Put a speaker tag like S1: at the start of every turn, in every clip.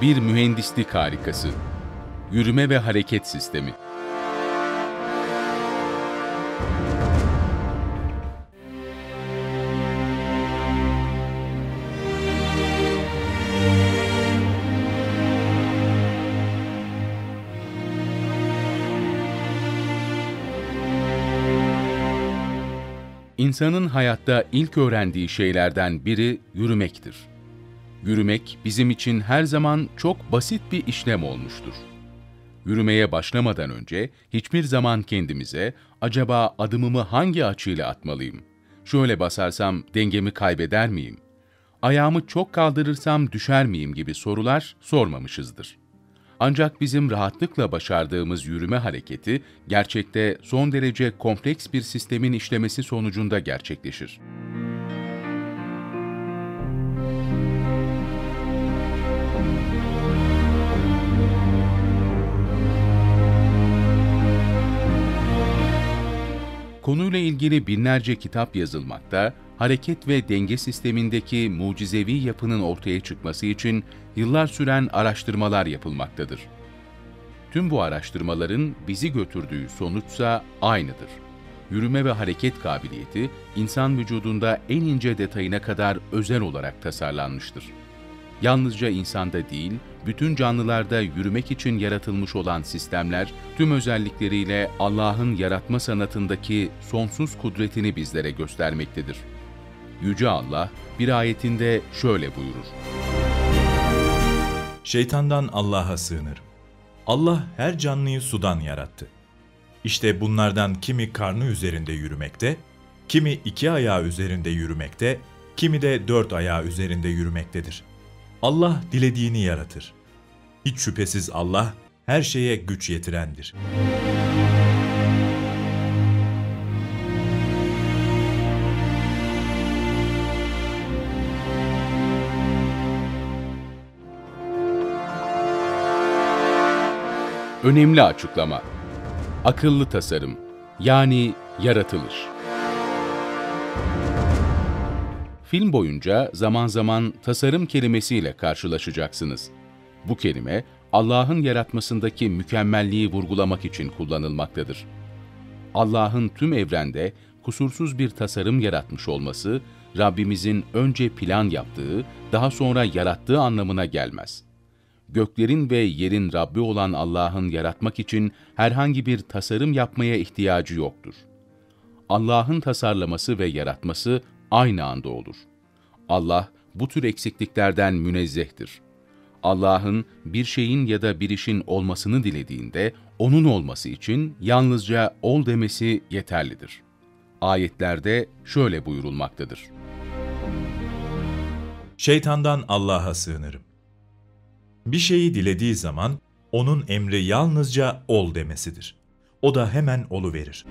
S1: Bir mühendislik harikası. Yürüme ve hareket sistemi. İnsanın hayatta ilk öğrendiği şeylerden biri yürümektir. Yürümek bizim için her zaman çok basit bir işlem olmuştur. Yürümeye başlamadan önce hiçbir zaman kendimize acaba adımımı hangi açıyla atmalıyım? Şöyle basarsam dengemi kaybeder miyim? Ayağımı çok kaldırırsam düşer miyim gibi sorular sormamışızdır. Ancak bizim rahatlıkla başardığımız yürüme hareketi gerçekte son derece kompleks bir sistemin işlemesi sonucunda gerçekleşir. Konuyla ilgili binlerce kitap yazılmakta, hareket ve denge sistemindeki mucizevi yapının ortaya çıkması için yıllar süren araştırmalar yapılmaktadır. Tüm bu araştırmaların bizi götürdüğü sonuçsa aynıdır. Yürüme ve hareket kabiliyeti, insan vücudunda en ince detayına kadar özel olarak tasarlanmıştır. Yalnızca insanda değil, bütün canlılarda yürümek için yaratılmış olan sistemler, tüm özellikleriyle Allah'ın yaratma sanatındaki sonsuz kudretini bizlere göstermektedir. Yüce Allah, bir ayetinde şöyle buyurur:
S2: Şeytandan Allah'a sığınırım. Allah her canlıyı sudan yarattı. İşte bunlardan kimi karnı üzerinde yürümekte, kimi 2 ayağı üzerinde yürümekte, kimi de 4 ayağı üzerinde yürümektedir. Allah dilediğini yaratır. Hiç şüphesiz Allah her şeye güç yetirendir.
S1: Önemli açıklama. Akıllı tasarım, yani yaratılış. Film boyunca zaman zaman tasarım kelimesiyle karşılaşacaksınız. Bu kelime, Allah'ın yaratmasındaki mükemmelliği vurgulamak için kullanılmaktadır. Allah'ın tüm evrende kusursuz bir tasarım yaratmış olması, Rabbimizin önce plan yaptığı, daha sonra yarattığı anlamına gelmez. Göklerin ve yerin Rabbi olan Allah'ın yaratmak için herhangi bir tasarım yapmaya ihtiyacı yoktur. Allah'ın tasarlaması ve yaratması aynı anda olur. Allah bu tür eksikliklerden münezzehtir. Allah'ın bir şeyin ya da bir işin olmasını dilediğinde, onun olması için yalnızca ol demesi yeterlidir. Ayetlerde şöyle buyurulmaktadır:
S2: Şeytandan Allah'a sığınırım. Bir şeyi dilediği zaman onun emri yalnızca ol demesidir. O da hemen oluverir.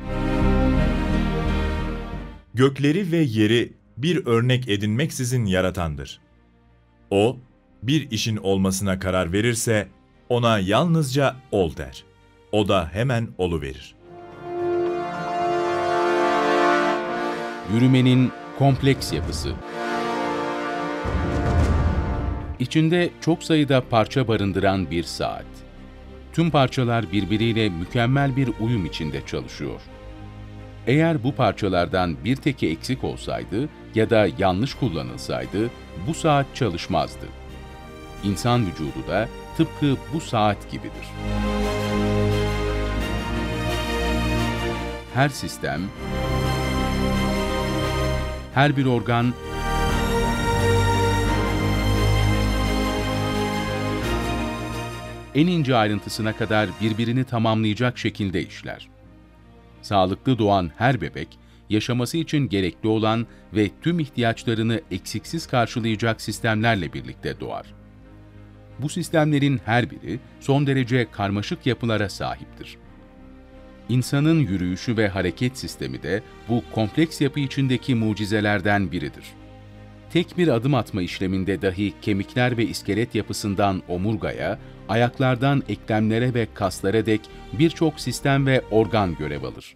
S2: Gökleri ve yeri bir örnek edinmeksizin yaratandır. O, bir işin olmasına karar verirse ona yalnızca ol der. O da hemen oluverir.
S1: Yürümenin kompleks yapısı. İçinde çok sayıda parça barındıran bir saat. Tüm parçalar birbiriyle mükemmel bir uyum içinde çalışıyor. Eğer bu parçalardan bir teki eksik olsaydı ya da yanlış kullanılsaydı, bu saat çalışmazdı. İnsan vücudu da tıpkı bu saat gibidir. Her sistem, her bir organ, en ince ayrıntısına kadar birbirini tamamlayacak şekilde işler. Sağlıklı doğan her bebek, yaşaması için gerekli olan ve tüm ihtiyaçlarını eksiksiz karşılayacak sistemlerle birlikte doğar. Bu sistemlerin her biri son derece karmaşık yapılara sahiptir. İnsanın yürüyüşü ve hareket sistemi de bu kompleks yapı içindeki mucizelerden biridir. Tek bir adım atma işleminde dahi kemikler ve iskelet yapısından omurgaya, ayaklardan eklemlere ve kaslara dek birçok sistem ve organ görev alır.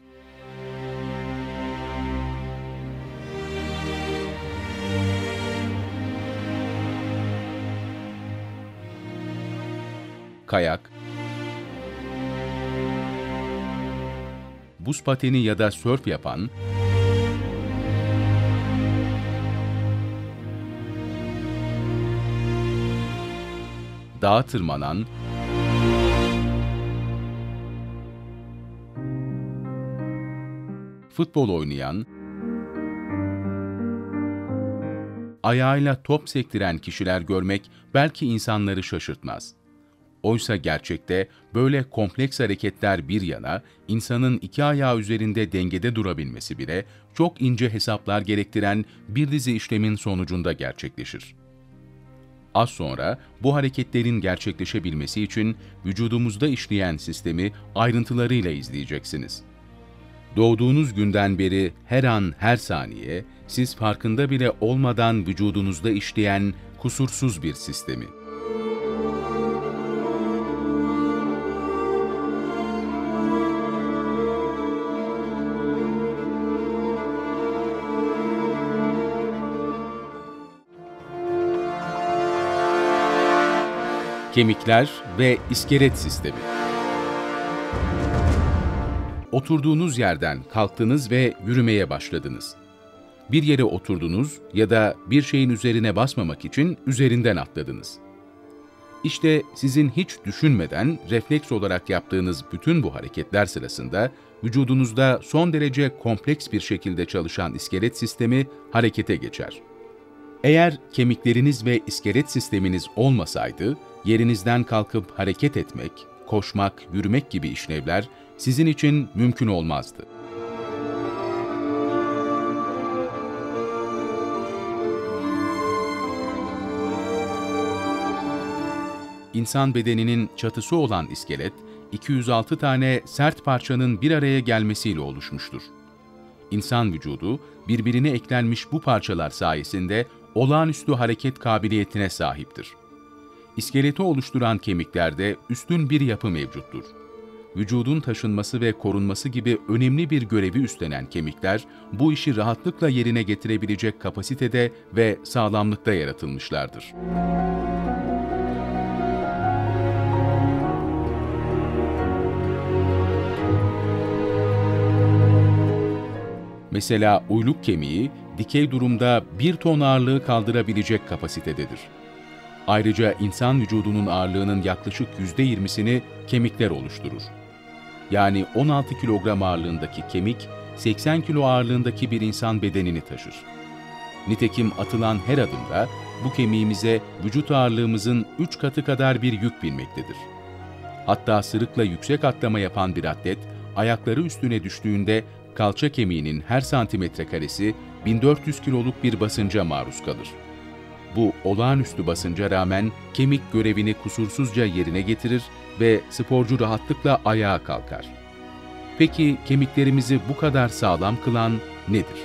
S1: kayak, buz pateni ya da sörf yapan, dağa tırmanan, futbol oynayan, ayağıyla top sektiren kişiler görmek belki insanları şaşırtmaz. Oysa gerçekte böyle kompleks hareketler bir yana, insanın iki ayağı üzerinde dengede durabilmesi bile çok ince hesaplar gerektiren bir dizi işlemin sonucunda gerçekleşir. Az sonra bu hareketlerin gerçekleşebilmesi için vücudumuzda işleyen sistemi ayrıntılarıyla izleyeceksiniz. Doğduğunuz günden beri her an, her saniye, siz farkında bile olmadan vücudunuzda işleyen kusursuz bir sistemi. Kemikler ve iskelet sistemi. Oturduğunuz yerden kalktınız ve yürümeye başladınız. Bir yere oturdunuz ya da bir şeyin üzerine basmamak için üzerinden atladınız. İşte sizin hiç düşünmeden refleks olarak yaptığınız bütün bu hareketler sırasında vücudunuzda son derece kompleks bir şekilde çalışan iskelet sistemi harekete geçer. Eğer kemikleriniz ve iskelet sisteminiz olmasaydı, yerinizden kalkıp hareket etmek, koşmak, yürümek gibi işlevler sizin için mümkün olmazdı. İnsan bedeninin çatısı olan iskelet, 206 tane sert parçanın bir araya gelmesiyle oluşmuştur. İnsan vücudu, birbirine eklenmiş bu parçalar sayesinde olağanüstü hareket kabiliyetine sahiptir. İskeleti oluşturan kemiklerde üstün bir yapı mevcuttur. Vücudun taşınması ve korunması gibi önemli bir görevi üstlenen kemikler, bu işi rahatlıkla yerine getirebilecek kapasitede ve sağlamlıkta yaratılmışlardır. Mesela uyluk kemiği, dikey durumda 1 ton ağırlığı kaldırabilecek kapasitededir. Ayrıca insan vücudunun ağırlığının yaklaşık %20'sini kemikler oluşturur. Yani 16 kilogram ağırlığındaki kemik, 80 kilo ağırlığındaki bir insan bedenini taşır. Nitekim atılan her adımda bu kemiğimize vücut ağırlığımızın 3 katı kadar bir yük binmektedir. Hatta sırıkla yüksek atlama yapan bir atlet, ayakları üstüne düştüğünde kalça kemiğinin her santimetre karesi 1400 kiloluk bir basınca maruz kalır. Bu olağanüstü basınca rağmen kemik görevini kusursuzca yerine getirir ve sporcu rahatlıkla ayağa kalkar. Peki kemiklerimizi bu kadar sağlam kılan nedir?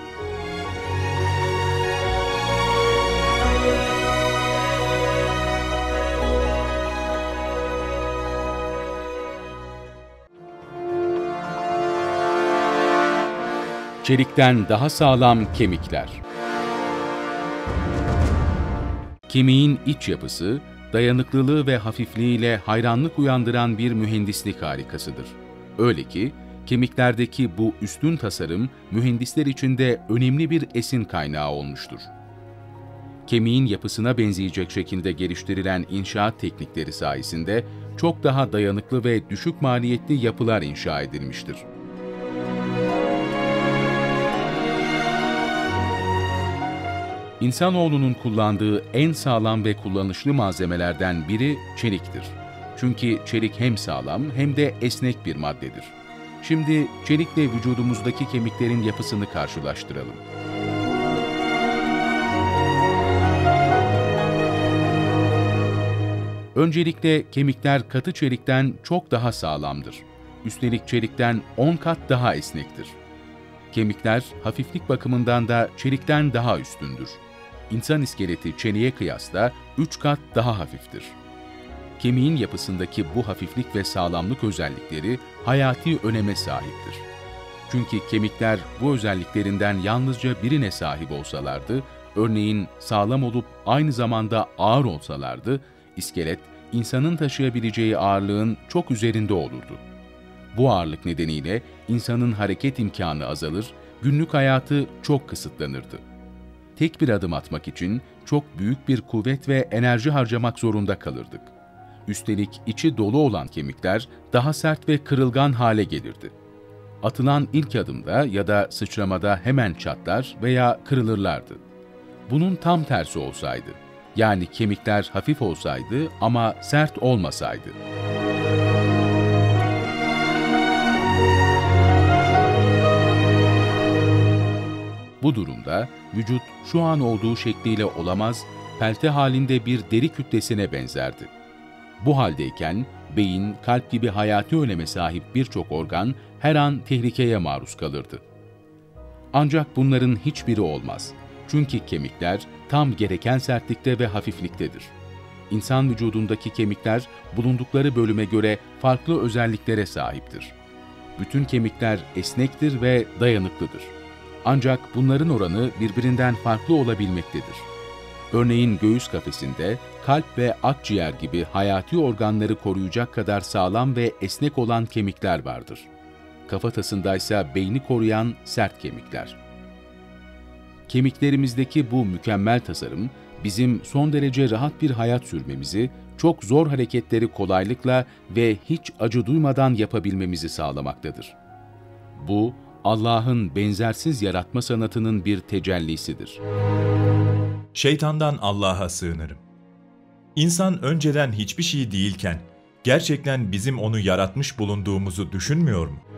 S1: Çelikten daha sağlam kemikler. Kemiğin iç yapısı, dayanıklılığı ve hafifliğiyle hayranlık uyandıran bir mühendislik harikasıdır. Öyle ki, kemiklerdeki bu üstün tasarım, mühendisler için de önemli bir esin kaynağı olmuştur. Kemiğin yapısına benzeyecek şekilde geliştirilen inşaat teknikleri sayesinde çok daha dayanıklı ve düşük maliyetli yapılar inşa edilmiştir. İnsanoğlunun kullandığı en sağlam ve kullanışlı malzemelerden biri çeliktir. Çünkü çelik hem sağlam hem de esnek bir maddedir. Şimdi çelikle vücudumuzdaki kemiklerin yapısını karşılaştıralım. Öncelikle kemikler katı çelikten çok daha sağlamdır. Üstelik çelikten 10 kat daha esnektir. Kemikler hafiflik bakımından da çelikten daha üstündür. İnsan iskeleti çeliğe kıyasla 3 kat daha hafiftir. Kemiğin yapısındaki bu hafiflik ve sağlamlık özellikleri hayati öneme sahiptir. Çünkü kemikler bu özelliklerinden yalnızca birine sahip olsalardı, örneğin sağlam olup aynı zamanda ağır olsalardı, iskelet insanın taşıyabileceği ağırlığın çok üzerinde olurdu. Bu ağırlık nedeniyle insanın hareket imkanı azalır, günlük hayatı çok kısıtlanırdı. Tek bir adım atmak için çok büyük bir kuvvet ve enerji harcamak zorunda kalırdık. Üstelik içi dolu olan kemikler daha sert ve kırılgan hale gelirdi. Atılan ilk adımda ya da sıçramada hemen çatlar veya kırılırlardı. Bunun tam tersi olsaydı, yani kemikler hafif olsaydı ama sert olmasaydı. Bu durumda vücut şu an olduğu şekliyle olamaz, pelte halinde bir deri kütlesine benzerdi. Bu haldeyken beyin, kalp gibi hayati öneme sahip birçok organ her an tehlikeye maruz kalırdı. Ancak bunların hiçbiri olmaz. Çünkü kemikler tam gereken sertlikte ve hafifliktedir. İnsan vücudundaki kemikler bulundukları bölüme göre farklı özelliklere sahiptir. Bütün kemikler esnektir ve dayanıklıdır. Ancak bunların oranı birbirinden farklı olabilmektedir. Örneğin göğüs kafesinde kalp ve akciğer gibi hayati organları koruyacak kadar sağlam ve esnek olan kemikler vardır. Kafatasındaysa beyni koruyan sert kemikler. Kemiklerimizdeki bu mükemmel tasarım, bizim son derece rahat bir hayat sürmemizi, çok zor hareketleri kolaylıkla ve hiç acı duymadan yapabilmemizi sağlamaktadır. Bu, Allah'ın benzersiz yaratma sanatının bir tecellisidir.
S2: Şeytandan Allah'a sığınırım. İnsan önceden hiçbir şey değilken, gerçekten bizim onu yaratmış bulunduğumuzu düşünmüyor mu?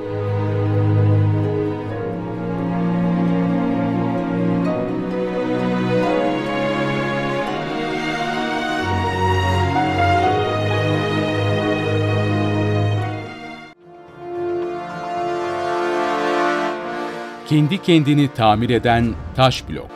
S1: Kendi kendini tamir eden taş blok.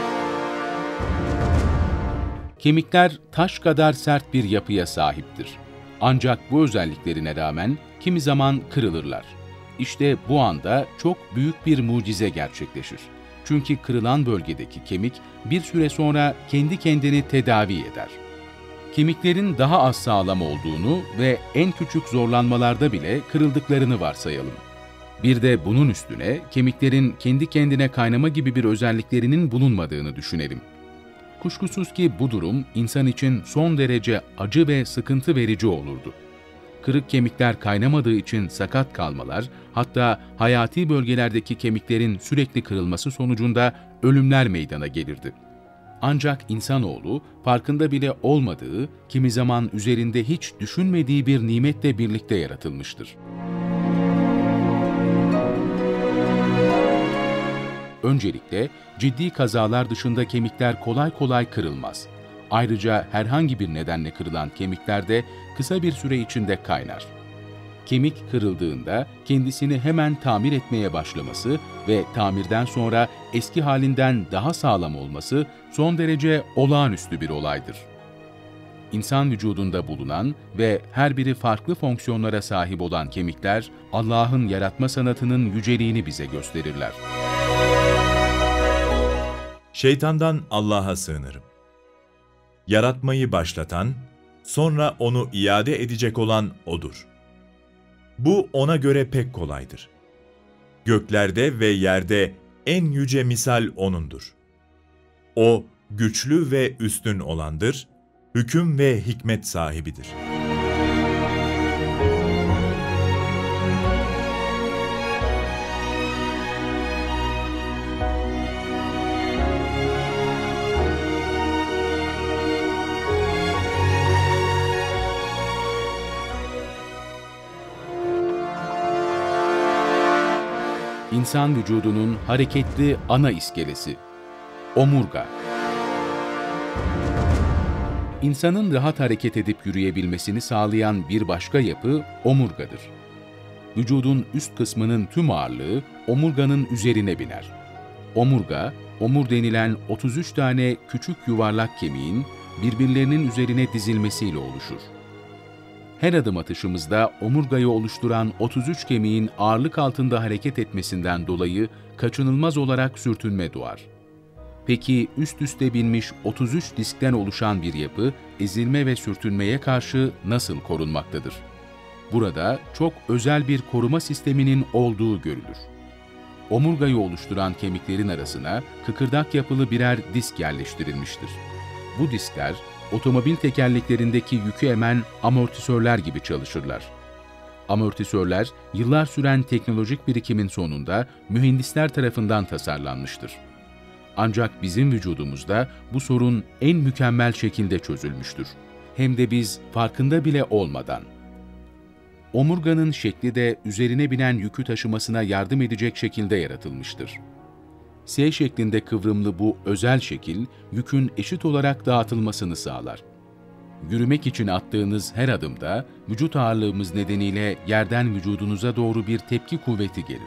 S1: Kemikler taş kadar sert bir yapıya sahiptir. Ancak bu özelliklerine rağmen kimi zaman kırılırlar. İşte bu anda çok büyük bir mucize gerçekleşir. Çünkü kırılan bölgedeki kemik bir süre sonra kendi kendini tedavi eder. Kemiklerin daha az sağlam olduğunu ve en küçük zorlanmalarda bile kırıldıklarını varsayalım. Bir de bunun üstüne kemiklerin kendi kendine kaynama gibi bir özelliklerinin bulunmadığını düşünelim. Kuşkusuz ki bu durum insan için son derece acı ve sıkıntı verici olurdu. Kırık kemikler kaynamadığı için sakat kalmalar, hatta hayati bölgelerdeki kemiklerin sürekli kırılması sonucunda ölümler meydana gelirdi. Ancak insanoğlu farkında bile olmadığı, kimi zaman üzerinde hiç düşünmediği bir nimetle birlikte yaratılmıştır. Öncelikle ciddi kazalar dışında kemikler kolay kolay kırılmaz. Ayrıca herhangi bir nedenle kırılan kemikler de kısa bir süre içinde kaynar. Kemik kırıldığında kendisini hemen tamir etmeye başlaması ve tamirden sonra eski halinden daha sağlam olması son derece olağanüstü bir olaydır. İnsan vücudunda bulunan ve her biri farklı fonksiyonlara sahip olan kemikler, Allah'ın yaratma sanatının yüceliğini bize gösterirler.
S2: Şeytandan Allah'a sığınırım. Yaratmayı başlatan, sonra onu iade edecek olan O'dur. Bu ona göre pek kolaydır. Göklerde ve yerde en yüce misal O'nundur. O, güçlü ve üstün olandır, hüküm ve hikmet sahibidir.
S1: İnsan vücudunun hareketli ana iskelesi, omurga. İnsanın rahat hareket edip yürüyebilmesini sağlayan bir başka yapı omurgadır. Vücudun üst kısmının tüm ağırlığı omurganın üzerine biner. Omurga, omur denilen 33 tane küçük yuvarlak kemiğin birbirlerinin üzerine dizilmesiyle oluşur. Her adım atışımızda omurgayı oluşturan 33 kemiğin ağırlık altında hareket etmesinden dolayı kaçınılmaz olarak sürtünme doğar. Peki üst üste binmiş 33 diskten oluşan bir yapı, ezilme ve sürtünmeye karşı nasıl korunmaktadır? Burada çok özel bir koruma sisteminin olduğu görülür. Omurgayı oluşturan kemiklerin arasına kıkırdak yapılı birer disk yerleştirilmiştir. Bu diskler, otomobil tekerleklerindeki yükü emen amortisörler gibi çalışırlar. Amortisörler, yıllar süren teknolojik birikimin sonunda mühendisler tarafından tasarlanmıştır. Ancak bizim vücudumuzda bu sorun en mükemmel şekilde çözülmüştür. Hem de biz farkında bile olmadan. Omurganın şekli de üzerine binen yükü taşımasına yardım edecek şekilde yaratılmıştır. S şeklinde kıvrımlı bu özel şekil, yükün eşit olarak dağıtılmasını sağlar. Yürümek için attığınız her adımda, vücut ağırlığımız nedeniyle yerden vücudunuza doğru bir tepki kuvveti gelir.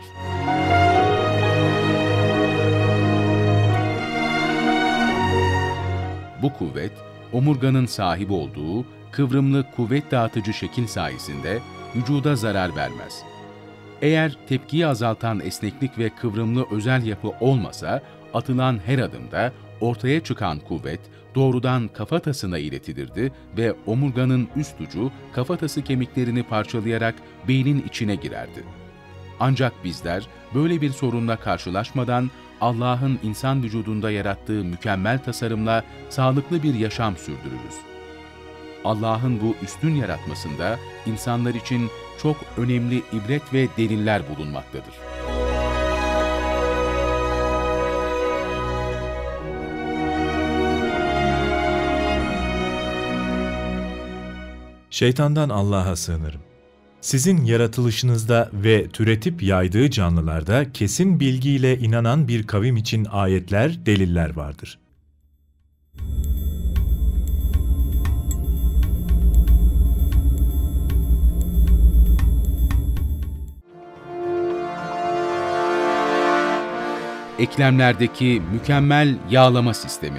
S1: Bu kuvvet, omurganın sahip olduğu kıvrımlı kuvvet dağıtıcı şekil sayesinde vücuda zarar vermez. Eğer tepkiyi azaltan esneklik ve kıvrımlı özel yapı olmasa, atılan her adımda ortaya çıkan kuvvet doğrudan kafatasına iletilirdi ve omurganın üst ucu kafatası kemiklerini parçalayarak beynin içine girerdi. Ancak bizler böyle bir sorunla karşılaşmadan Allah'ın insan vücudunda yarattığı mükemmel tasarımla sağlıklı bir yaşam sürdürürüz. Allah'ın bu üstün yaratmasında insanlar için çok önemli ibret ve deliller bulunmaktadır.
S2: Şeytandan Allah'a sığınırım. Sizin yaratılışınızda ve türetip yaydığı canlılarda kesin bilgiyle inanan bir kavim için ayetler, deliller vardır.
S1: Eklemlerdeki mükemmel yağlama sistemi.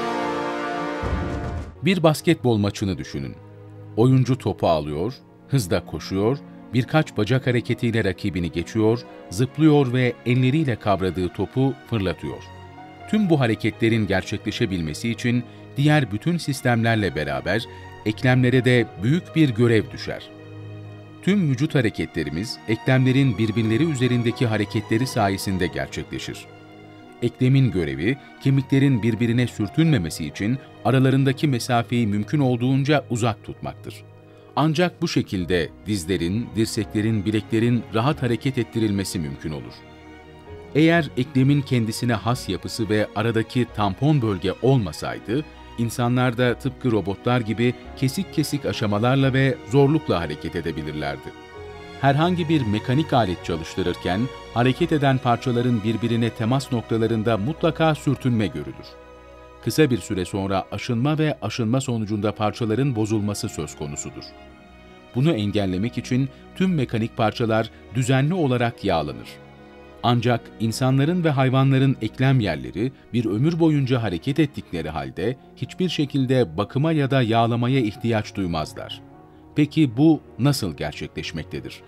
S1: Bir basketbol maçını düşünün. Oyuncu topu alıyor, hızla koşuyor, birkaç bacak hareketiyle rakibini geçiyor, zıplıyor ve elleriyle kavradığı topu fırlatıyor. Tüm bu hareketlerin gerçekleşebilmesi için diğer bütün sistemlerle beraber eklemlere de büyük bir görev düşer. Tüm vücut hareketlerimiz eklemlerin birbirleri üzerindeki hareketleri sayesinde gerçekleşir. Eklemin görevi, kemiklerin birbirine sürtünmemesi için aralarındaki mesafeyi mümkün olduğunca uzak tutmaktır. Ancak bu şekilde dizlerin, dirseklerin, bileklerin rahat hareket ettirilmesi mümkün olur. Eğer eklemin kendisine has yapısı ve aradaki tampon bölge olmasaydı, insanlar da tıpkı robotlar gibi kesik kesik aşamalarla ve zorlukla hareket edebilirlerdi. Herhangi bir mekanik alet çalıştırırken, hareket eden parçaların birbirine temas noktalarında mutlaka sürtünme görülür. Kısa bir süre sonra aşınma ve aşınma sonucunda parçaların bozulması söz konusudur. Bunu engellemek için tüm mekanik parçalar düzenli olarak yağlanır. Ancak insanların ve hayvanların eklem yerleri bir ömür boyunca hareket ettikleri halde hiçbir şekilde bakıma ya da yağlamaya ihtiyaç duymazlar. Peki bu nasıl gerçekleşmektedir?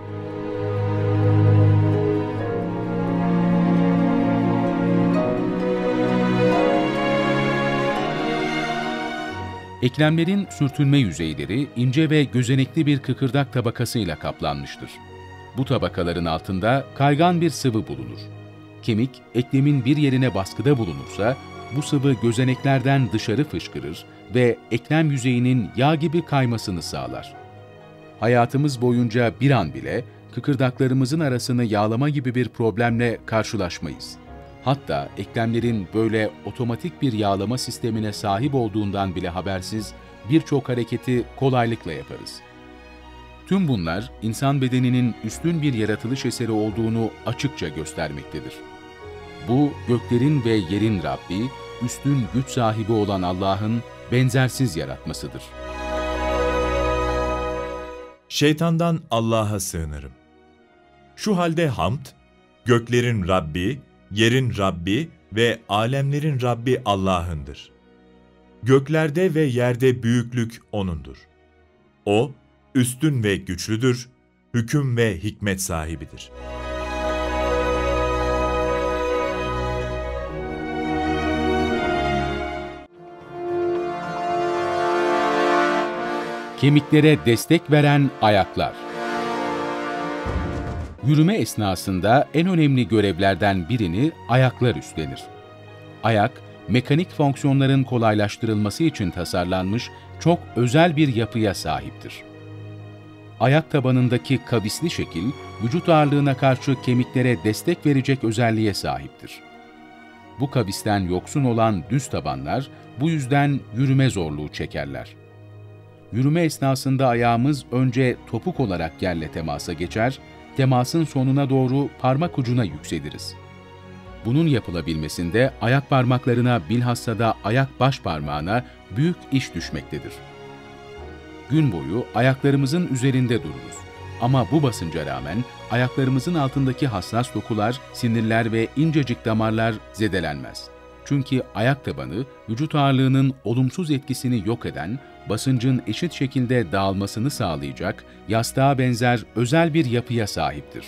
S1: Eklemlerin sürtünme yüzeyleri ince ve gözenekli bir kıkırdak tabakasıyla kaplanmıştır. Bu tabakaların altında kaygan bir sıvı bulunur. Kemik, eklemin bir yerine baskıda bulunursa, bu sıvı gözeneklerden dışarı fışkırır ve eklem yüzeyinin yağ gibi kaymasını sağlar. Hayatımız boyunca bir an bile kıkırdaklarımızın arasını yağlama gibi bir problemle karşılaşmayız. Hatta eklemlerin böyle otomatik bir yağlama sistemine sahip olduğundan bile habersiz birçok hareketi kolaylıkla yaparız. Tüm bunlar insan bedeninin üstün bir yaratılış eseri olduğunu açıkça göstermektedir. Bu göklerin ve yerin Rabbi, üstün güç sahibi olan Allah'ın benzersiz yaratmasıdır.
S2: Şeytandan Allah'a sığınırım. Şu halde hamd, göklerin Rabbi, yerin Rabbi ve alemlerin Rabbi Allah'ındır. Göklerde ve yerde büyüklük O'nundur. O, üstün ve güçlüdür, hüküm ve hikmet sahibidir.
S1: Kemiklere destek veren ayaklar. Yürüme esnasında en önemli görevlerden birini ayaklar üstlenir. Ayak, mekanik fonksiyonların kolaylaştırılması için tasarlanmış çok özel bir yapıya sahiptir. Ayak tabanındaki kavisli şekil, vücut ağırlığına karşı kemiklere destek verecek özelliğe sahiptir. Bu kavisten yoksun olan düz tabanlar, bu yüzden yürüme zorluğu çekerler. Yürüme esnasında ayağımız önce topuk olarak yerle temasa geçer, temasın sonuna doğru parmak ucuna yükseliriz. Bunun yapılabilmesinde ayak parmaklarına, bilhassa da ayak baş parmağına büyük iş düşmektedir. Gün boyu ayaklarımızın üzerinde dururuz. Ama bu basınca rağmen ayaklarımızın altındaki hassas dokular, sinirler ve incecik damarlar zedelenmez. Çünkü ayak tabanı, vücut ağırlığının olumsuz etkisini yok eden, basıncın eşit şekilde dağılmasını sağlayacak, yastığa benzer özel bir yapıya sahiptir.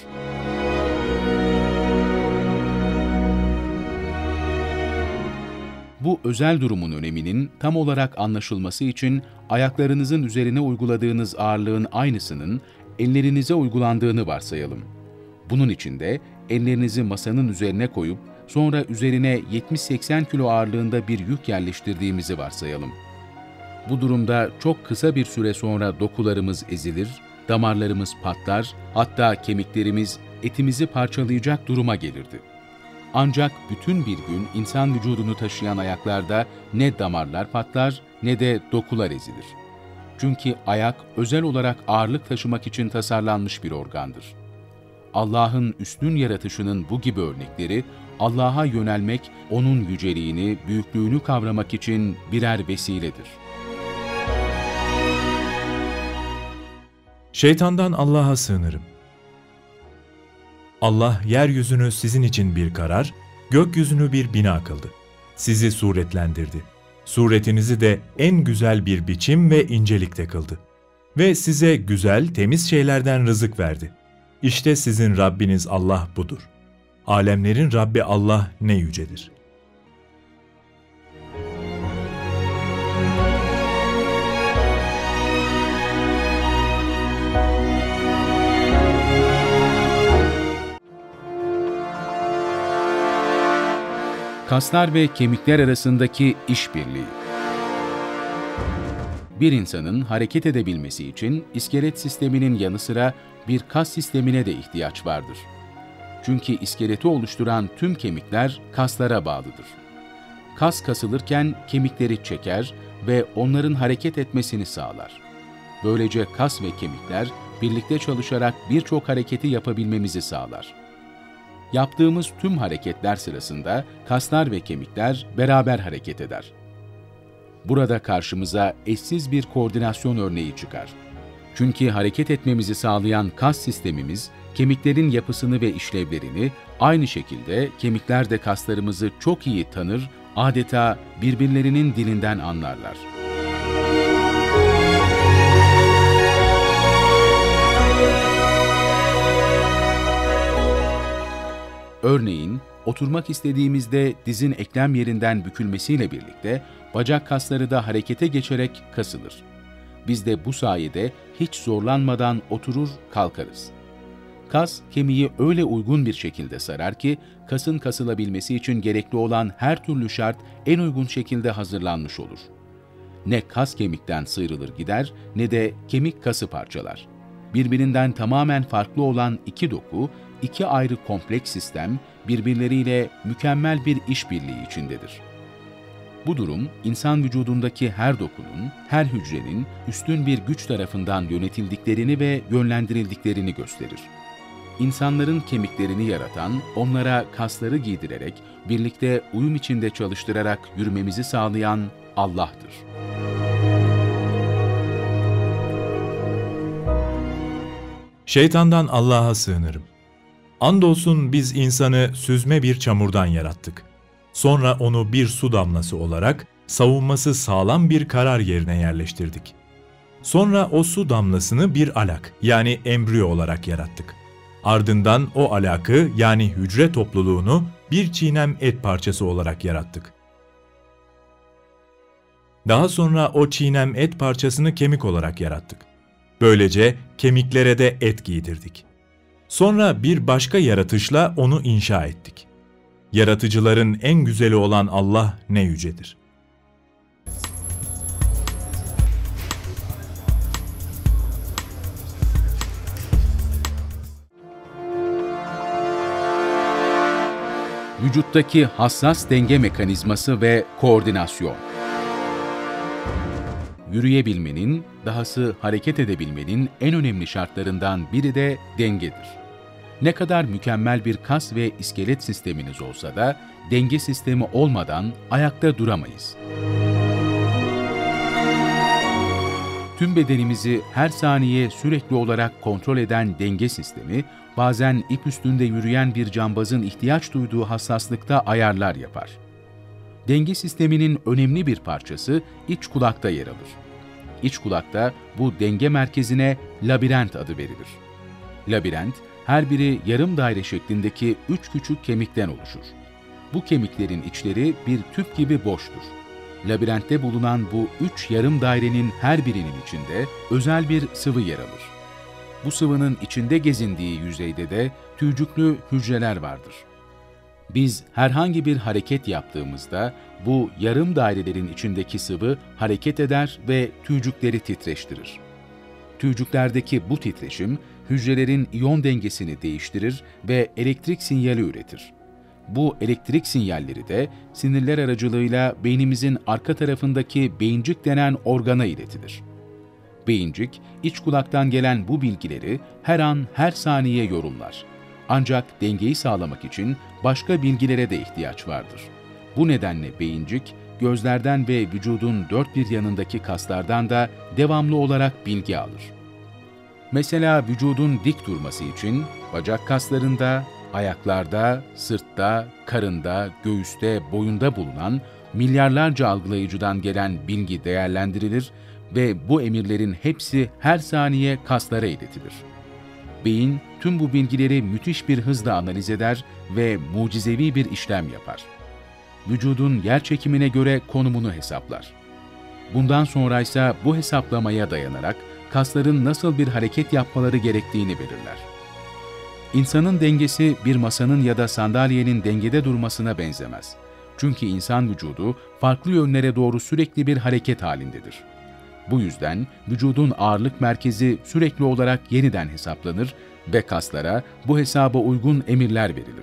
S1: Bu özel durumun öneminin tam olarak anlaşılması için ayaklarınızın üzerine uyguladığınız ağırlığın aynısının ellerinize uygulandığını varsayalım. Bunun için de ellerinizi masanın üzerine koyup sonra üzerine 70-80 kilo ağırlığında bir yük yerleştirdiğimizi varsayalım. Bu durumda çok kısa bir süre sonra dokularımız ezilir, damarlarımız patlar, hatta kemiklerimiz etimizi parçalayacak duruma gelirdi. Ancak bütün bir gün insan vücudunu taşıyan ayaklarda ne damarlar patlar ne de dokular ezilir. Çünkü ayak özel olarak ağırlık taşımak için tasarlanmış bir organdır. Allah'ın üstün yaratışının bu gibi örnekleri, Allah'a yönelmek, O'nun yüceliğini, büyüklüğünü kavramak için birer vesiledir.
S2: Şeytandan Allah'a sığınırım. Allah yeryüzünü sizin için bir karar, gökyüzünü bir bina kıldı. Sizi suretlendirdi. Suretinizi de en güzel bir biçim ve incelikte kıldı. Ve size güzel, temiz şeylerden rızık verdi. İşte sizin Rabbiniz Allah budur. Alemlerin Rabbi Allah ne yücedir.
S1: Kaslar ve kemikler arasındaki işbirliği. Bir insanın hareket edebilmesi için iskelet sisteminin yanı sıra bir kas sistemine de ihtiyaç vardır. Çünkü iskeleti oluşturan tüm kemikler kaslara bağlıdır. Kas kasılırken kemikleri çeker ve onların hareket etmesini sağlar. Böylece kas ve kemikler birlikte çalışarak birçok hareketi yapabilmemizi sağlar. Yaptığımız tüm hareketler sırasında kaslar ve kemikler beraber hareket eder. Burada karşımıza eşsiz bir koordinasyon örneği çıkar. Çünkü hareket etmemizi sağlayan kas sistemimiz, kemiklerin yapısını ve işlevlerini, aynı şekilde kemikler de kaslarımızı çok iyi tanır, adeta birbirlerinin dilinden anlarlar. Örneğin, oturmak istediğimizde dizin eklem yerinden bükülmesiyle birlikte bacak kasları da harekete geçerek kasılır. Biz de bu sayede hiç zorlanmadan oturur, kalkarız. Kas, kemiği öyle uygun bir şekilde sarar ki, kasın kasılabilmesi için gerekli olan her türlü şart en uygun şekilde hazırlanmış olur. Ne kas kemikten sıyrılır gider, ne de kemik kası parçalar. Birbirinden tamamen farklı olan iki doku, iki ayrı kompleks sistem, birbirleriyle mükemmel bir işbirliği içindedir. Bu durum, insan vücudundaki her dokunun, her hücrenin üstün bir güç tarafından yönetildiklerini ve yönlendirildiklerini gösterir. İnsanların kemiklerini yaratan, onlara kasları giydirerek, birlikte uyum içinde çalıştırarak yürümemizi sağlayan Allah'tır.
S2: Şeytandan Allah'a sığınırım. Andolsun biz insanı süzme bir çamurdan yarattık. Sonra onu bir su damlası olarak savunması sağlam bir karar yerine yerleştirdik. Sonra o su damlasını bir alak yani embriyo olarak yarattık. Ardından o alakı yani hücre topluluğunu bir çiğnem et parçası olarak yarattık. Daha sonra o çiğnem et parçasını kemik olarak yarattık. Böylece kemiklere de et giydirdik. Sonra bir başka yaratışla onu inşa ettik. Yaratıcıların en güzeli olan Allah ne yücedir.
S1: Vücuttaki hassas denge mekanizması ve koordinasyon. Yürüyebilmenin, dahası hareket edebilmenin en önemli şartlarından biri de dengedir. Ne kadar mükemmel bir kas ve iskelet sisteminiz olsa da denge sistemi olmadan ayakta duramayız. Tüm bedenimizi her saniye sürekli olarak kontrol eden denge sistemi, bazen ip üstünde yürüyen bir cambazın ihtiyaç duyduğu hassaslıkta ayarlar yapar. Denge sisteminin önemli bir parçası iç kulakta yer alır. İç kulakta bu denge merkezine labirent adı verilir. Labirent, her biri yarım daire şeklindeki 3 küçük kemikten oluşur. Bu kemiklerin içleri bir tüp gibi boştur. Labirentte bulunan bu 3 yarım dairenin her birinin içinde özel bir sıvı yer alır. Bu sıvının içinde gezindiği yüzeyde de tüycüklü hücreler vardır. Biz herhangi bir hareket yaptığımızda bu yarım dairelerin içindeki sıvı hareket eder ve tüycükleri titreştirir. Tüycüklerdeki bu titreşim hücrelerin iyon dengesini değiştirir ve elektrik sinyali üretir. Bu elektrik sinyalleri de sinirler aracılığıyla beynimizin arka tarafındaki beyincik denen organa iletilir. Beyincik, iç kulaktan gelen bu bilgileri her an, her saniye yorumlar. Ancak dengeyi sağlamak için başka bilgilere de ihtiyaç vardır. Bu nedenle beyincik, gözlerden ve vücudun dört bir yanındaki kaslardan da devamlı olarak bilgi alır. Mesela vücudun dik durması için bacak kaslarında, ayaklarda, sırtta, karında, göğüste, boyunda bulunan milyarlarca algılayıcıdan gelen bilgi değerlendirilir ve bu emirlerin hepsi her saniye kaslara iletilir. Beyin tüm bu bilgileri müthiş bir hızla analiz eder ve mucizevi bir işlem yapar. Vücudun yerçekimine göre konumunu hesaplar. Bundan sonra ise bu hesaplamaya dayanarak kasların nasıl bir hareket yapmaları gerektiğini belirler. İnsanın dengesi bir masanın ya da sandalyenin dengede durmasına benzemez. Çünkü insan vücudu farklı yönlere doğru sürekli bir hareket halindedir. Bu yüzden vücudun ağırlık merkezi sürekli olarak yeniden hesaplanır ve kaslara bu hesaba uygun emirler verilir.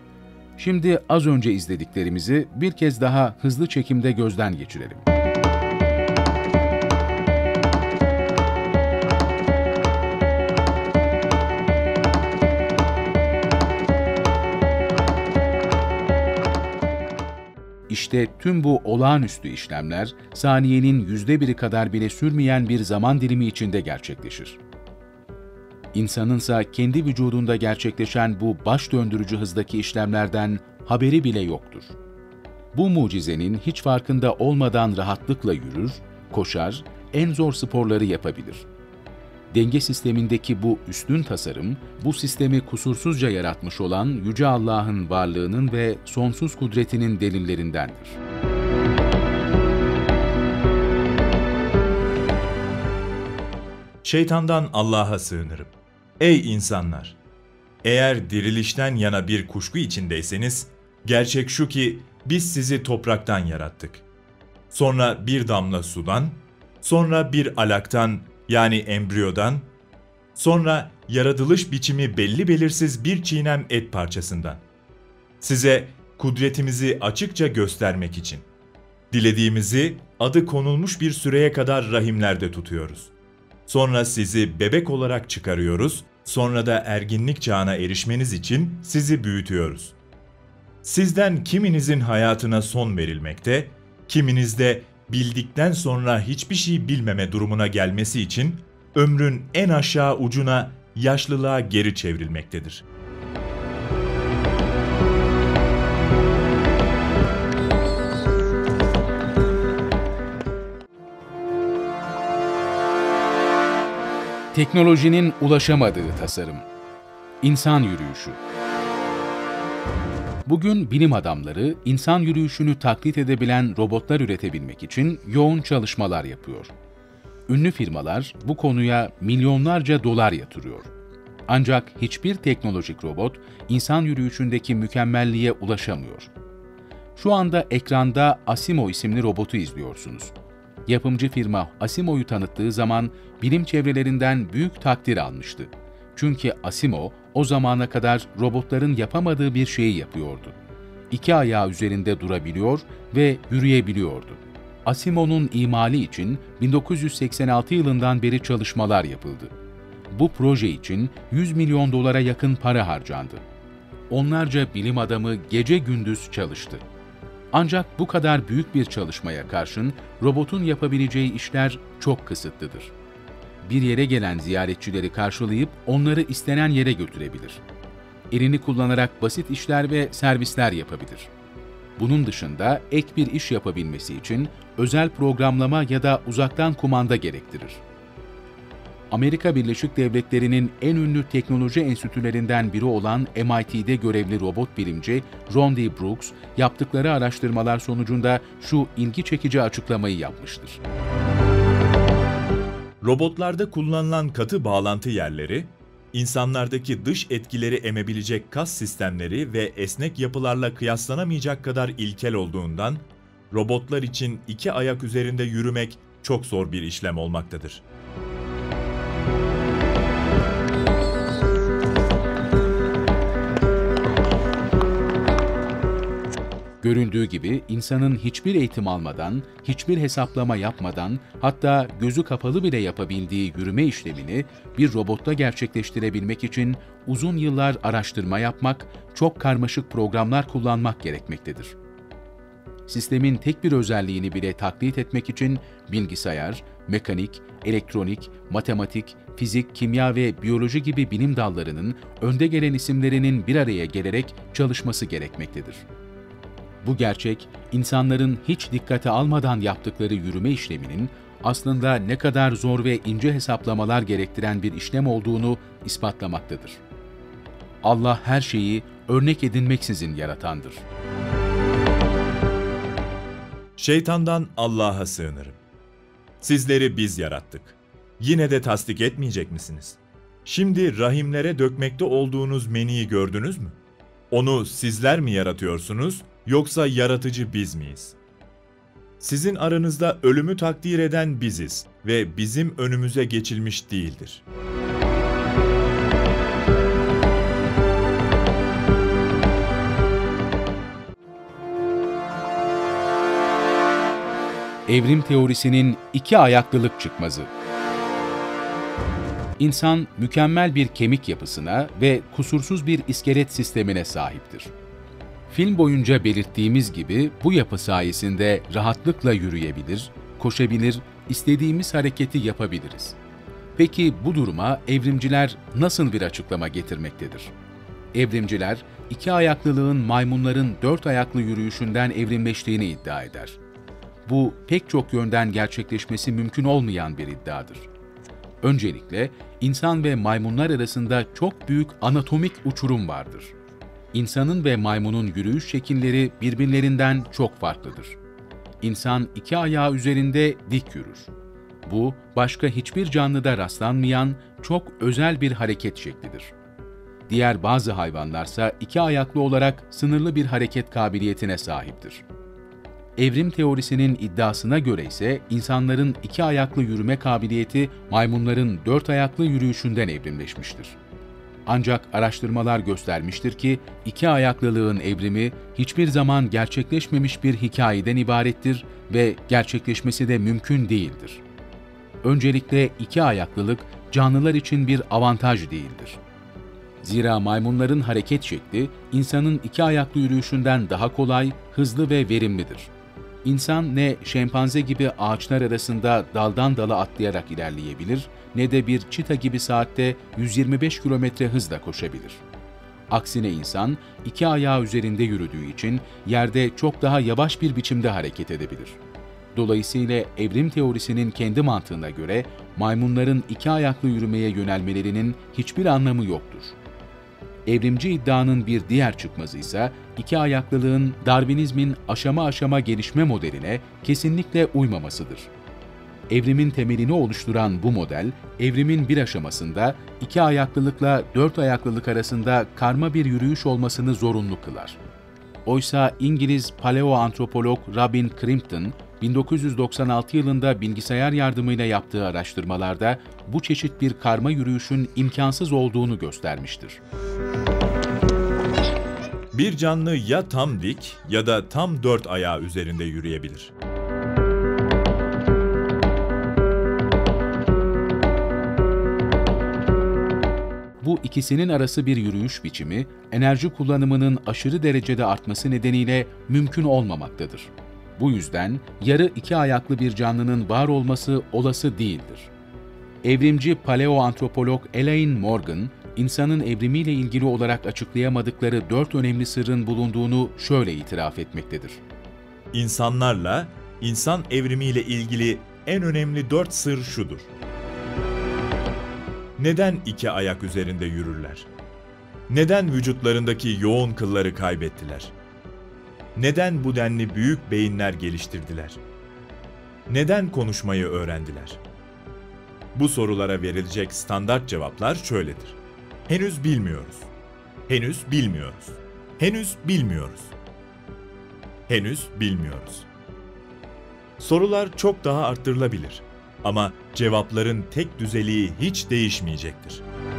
S1: Şimdi az önce izlediklerimizi bir kez daha hızlı çekimde gözden geçirelim. İşte tüm bu olağanüstü işlemler, saniyenin %1'i kadar bile sürmeyen bir zaman dilimi içinde gerçekleşir. İnsanınsa kendi vücudunda gerçekleşen bu baş döndürücü hızdaki işlemlerden haberi bile yoktur. Bu mucizenin hiç farkında olmadan rahatlıkla yürür, koşar, en zor sporları yapabilir. Denge sistemindeki bu üstün tasarım, bu sistemi kusursuzca yaratmış olan Yüce Allah'ın varlığının ve sonsuz kudretinin delillerindendir.
S2: Şeytandan Allah'a sığınırım. Ey insanlar! Eğer dirilişten yana bir kuşku içindeyseniz, gerçek şu ki biz sizi topraktan yarattık. Sonra bir damla sudan, sonra bir alaktan yani embriyodan, sonra yaratılış biçimi belli belirsiz bir çiğnem et parçasından. Size kudretimizi açıkça göstermek için. Dilediğimizi adı konulmuş bir süreye kadar rahimlerde tutuyoruz. Sonra sizi bebek olarak çıkarıyoruz, sonra da erginlik çağına erişmeniz için sizi büyütüyoruz. Sizden kiminizin hayatına son verilmekte, kiminizde bildikten sonra hiçbir şey bilmeme durumuna gelmesi için ömrün en aşağı ucuna yaşlılığa geri çevrilmektedir.
S1: Teknolojinin ulaşamadığı tasarım. İnsan yürüyüşü. Bugün bilim adamları insan yürüyüşünü taklit edebilen robotlar üretebilmek için yoğun çalışmalar yapıyor. Ünlü firmalar bu konuya milyonlarca dolar yatırıyor. Ancak hiçbir teknolojik robot insan yürüyüşündeki mükemmelliğe ulaşamıyor. Şu anda ekranda Asimo isimli robotu izliyorsunuz. Yapımcı firma Asimo'yu tanıttığı zaman bilim çevrelerinden büyük takdir almıştı. Çünkü Asimo o zamana kadar robotların yapamadığı bir şeyi yapıyordu. İki ayağı üzerinde durabiliyor ve yürüyebiliyordu. Asimo'nun imali için 1986 yılından beri çalışmalar yapıldı. Bu proje için 100 milyon dolara yakın para harcandı. Onlarca bilim adamı gece gündüz çalıştı. Ancak bu kadar büyük bir çalışmaya karşın robotun yapabileceği işler çok kısıtlıdır. Bir yere gelen ziyaretçileri karşılayıp onları istenen yere götürebilir. Elini kullanarak basit işler ve servisler yapabilir. Bunun dışında ek bir iş yapabilmesi için özel programlama ya da uzaktan kumanda gerektirir. Amerika Birleşik Devletleri'nin en ünlü teknoloji enstitülerinden biri olan MIT'de görevli robot bilimci Rondi Brooks, yaptıkları araştırmalar sonucunda şu ilgi çekici açıklamayı yapmıştır.
S2: Robotlarda kullanılan katı bağlantı yerleri, insanlardaki dış etkileri emebilecek kas sistemleri ve esnek yapılarla kıyaslanamayacak kadar ilkel olduğundan, robotlar için iki ayak üzerinde yürümek çok zor bir işlem olmaktadır.
S1: Görüldüğü gibi insanın hiçbir eğitim almadan, hiçbir hesaplama yapmadan, hatta gözü kapalı bile yapabildiği yürüme işlemini bir robotta gerçekleştirebilmek için uzun yıllar araştırma yapmak, çok karmaşık programlar kullanmak gerekmektedir. Sistemin tek bir özelliğini bile taklit etmek için bilgisayar, mekanik, elektronik, matematik, fizik, kimya ve biyoloji gibi bilim dallarının önde gelen isimlerinin bir araya gelerek çalışması gerekmektedir. Bu gerçek, insanların hiç dikkate almadan yaptıkları yürüme işleminin aslında ne kadar zor ve ince hesaplamalar gerektiren bir işlem olduğunu ispatlamaktadır. Allah her şeyi örnek edinmeksizin yaratandır.
S2: Şeytandan Allah'a sığınırım. Sizleri biz yarattık. Yine de tasdik etmeyecek misiniz? Şimdi rahimlere dökmekte olduğunuz meniyi gördünüz mü? Onu sizler mi yaratıyorsunuz, yoksa yaratıcı biz miyiz? Sizin aranızda ölümü takdir eden biziz ve bizim önümüze geçilmiş değildir.
S1: Evrim teorisinin iki ayaklılık çıkmazı. İnsan mükemmel bir kemik yapısına ve kusursuz bir iskelet sistemine sahiptir. Film boyunca belirttiğimiz gibi bu yapı sayesinde rahatlıkla yürüyebilir, koşabilir, istediğimiz hareketi yapabiliriz. Peki bu duruma evrimciler nasıl bir açıklama getirmektedir? Evrimciler, iki ayaklılığın maymunların dört ayaklı yürüyüşünden evrimleştiğini iddia eder. Bu pek çok yönden gerçekleşmesi mümkün olmayan bir iddiadır. Öncelikle insan ve maymunlar arasında çok büyük anatomik uçurum vardır. İnsanın ve maymunun yürüyüş şekilleri birbirlerinden çok farklıdır. İnsan iki ayağı üzerinde dik yürür. Bu, başka hiçbir canlıda rastlanmayan çok özel bir hareket şeklidir. Diğer bazı hayvanlarsa iki ayaklı olarak sınırlı bir hareket kabiliyetine sahiptir. Evrim teorisinin iddiasına göre ise insanların iki ayaklı yürüme kabiliyeti maymunların dört ayaklı yürüyüşünden evrimleşmiştir. Ancak araştırmalar göstermiştir ki iki ayaklılığın evrimi hiçbir zaman gerçekleşmemiş bir hikayeden ibarettir ve gerçekleşmesi de mümkün değildir. Öncelikle iki ayaklılık canlılar için bir avantaj değildir. Zira maymunların hareket şekli insanın iki ayaklı yürüyüşünden daha kolay, hızlı ve verimlidir. İnsan ne şempanze gibi ağaçlar arasında daldan dala atlayarak ilerleyebilir, ne de bir çita gibi saatte 125 kilometre hızla koşabilir. Aksine insan, iki ayağı üzerinde yürüdüğü için yerde çok daha yavaş bir biçimde hareket edebilir. Dolayısıyla evrim teorisinin kendi mantığına göre maymunların iki ayaklı yürümeye yönelmelerinin hiçbir anlamı yoktur. Evrimci iddianın bir diğer çıkmazı ise iki ayaklılığın Darwinizmin aşama aşama gelişme modeline kesinlikle uymamasıdır. Evrimin temelini oluşturan bu model, evrimin bir aşamasında iki ayaklılıkla dört ayaklılık arasında karma bir yürüyüş olmasını zorunlu kılar. Oysa İngiliz paleoantropolog Robin Crimpton, 1996 yılında bilgisayar yardımıyla yaptığı araştırmalarda bu çeşit bir karma yürüyüşün imkansız olduğunu göstermiştir.
S2: Bir canlı ya tam dik ya da tam dört ayağı üzerinde yürüyebilir.
S1: Bu ikisinin arası bir yürüyüş biçimi, enerji kullanımının aşırı derecede artması nedeniyle mümkün olmamaktadır. Bu yüzden yarı iki ayaklı bir canlının var olması olası değildir. Evrimci paleoantropolog Elaine Morgan, insanın evrimiyle ilgili olarak açıklayamadıkları 4 önemli sırrın bulunduğunu şöyle itiraf etmektedir.
S2: İnsanlarla, insan evrimiyle ilgili en önemli 4 sır şudur. Neden iki ayak üzerinde yürürler? Neden vücutlarındaki yoğun kılları kaybettiler? Neden bu denli büyük beyinler geliştirdiler? Neden konuşmayı öğrendiler? Bu sorulara verilecek standart cevaplar şöyledir. Henüz bilmiyoruz. Henüz bilmiyoruz. Henüz bilmiyoruz. Henüz bilmiyoruz. Sorular çok daha arttırılabilir ama cevapların tek düzeliği hiç değişmeyecektir.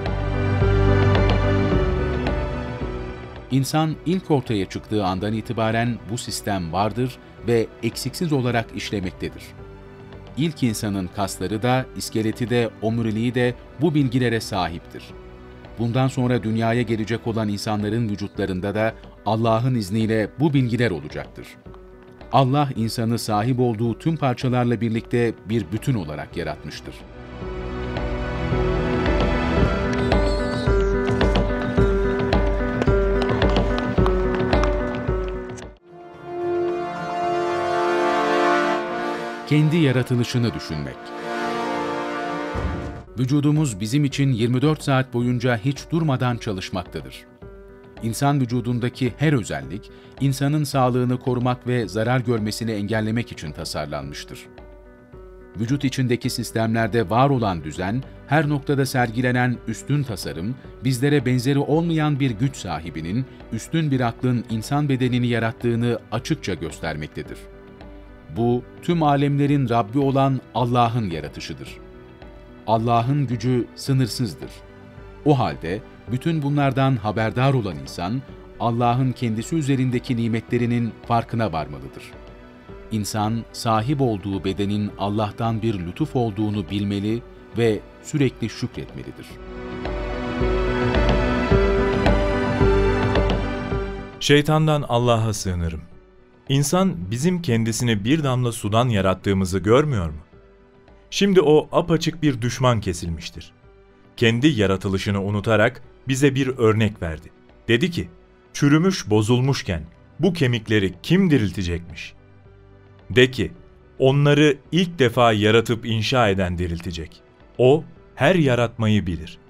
S1: İnsan ilk ortaya çıktığı andan itibaren bu sistem vardır ve eksiksiz olarak işlemektedir. İlk insanın kasları da, iskeleti de, omuriliği de bu bilgilere sahiptir. Bundan sonra dünyaya gelecek olan insanların vücutlarında da Allah'ın izniyle bu bilgiler olacaktır. Allah insanı sahip olduğu tüm parçalarla birlikte bir bütün olarak yaratmıştır. Kendi yaratılışını düşünmek. Vücudumuz bizim için 24 saat boyunca hiç durmadan çalışmaktadır. İnsan vücudundaki her özellik, insanın sağlığını korumak ve zarar görmesini engellemek için tasarlanmıştır. Vücut içindeki sistemlerde var olan düzen, her noktada sergilenen üstün tasarım, bizlere benzeri olmayan bir güç sahibinin, üstün bir aklın insan bedenini yarattığını açıkça göstermektedir. Bu, tüm alemlerin Rabbi olan Allah'ın yaratışıdır. Allah'ın gücü sınırsızdır. O halde, bütün bunlardan haberdar olan insan, Allah'ın kendisi üzerindeki nimetlerinin farkına varmalıdır. İnsan, sahip olduğu bedenin Allah'tan bir lütuf olduğunu bilmeli ve sürekli şükretmelidir.
S2: Şeytandan Allah'a sığınırım. İnsan bizim kendisini bir damla sudan yarattığımızı görmüyor mu? Şimdi o apaçık bir düşman kesilmiştir. Kendi yaratılışını unutarak bize bir örnek verdi. Dedi ki, çürümüş bozulmuşken bu kemikleri kim diriltecekmiş? De ki, onları ilk defa yaratıp inşa eden diriltecek. O her yaratmayı bilir.